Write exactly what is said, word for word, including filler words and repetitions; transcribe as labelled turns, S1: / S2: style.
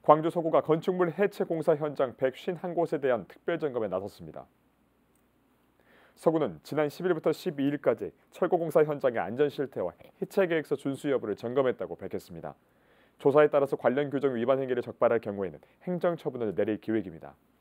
S1: 광주 서구가 건축물 해체 공사 현장 백오십일 곳에 대한 특별 점검에 나섰습니다. 서구는 지난 십 일부터 십이 일까지 철거 공사 현장의 안전 실태와 해체 계획서 준수 여부를 점검했다고 밝혔습니다. 조사에 따라서 관련 규정 위반 행위를 적발할 경우에는 행정 처분을 내릴 계획입니다.